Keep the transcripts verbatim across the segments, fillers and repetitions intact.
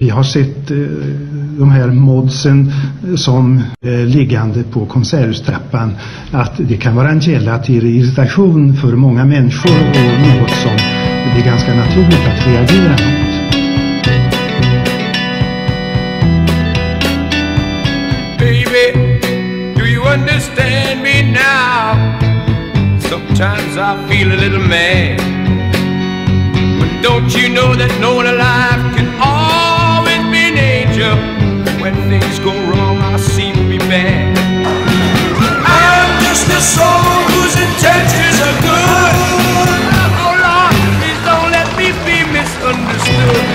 Vi har sett eh, de här modsen som eh, liggande på konservstrappan, att det kan vara en källa till irritation för många människor och något som det är ganska naturligt att reagera mot. Baby, do you understand me now? Sometimes I feel a little mad, but don't you know that no one alive can always be an angel? When things go wrong, I seem to be bad. I'm just a soul whose intentions are good. Oh Lord, please don't let me be misunderstood.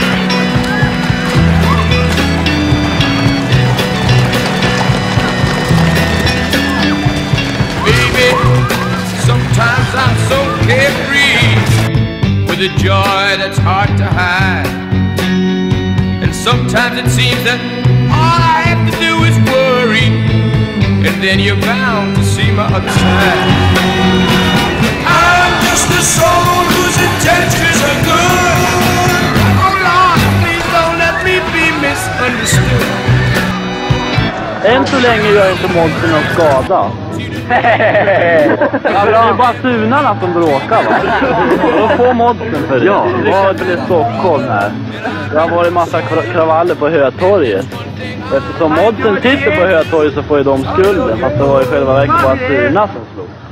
Baby, sometimes I'm so carefree, with a joy that's hard to hide. And sometimes it seems that all I have to do is worry, and then you're bound to see my other side. I'm just a soul whose intentions are good. Oh Lord, please don't let me be misunderstood. Än så länge gör inte modsen någon skada. Ja, det är bara sunarna som bråkar, va? Då får modsen för det. Ja, det var till Stockholm här. Det har varit massa kravaller på Hötorget. Eftersom modsen sitter på Hötorget så får ju de skulden. Fast det var i själva verket bara sunarna som slog.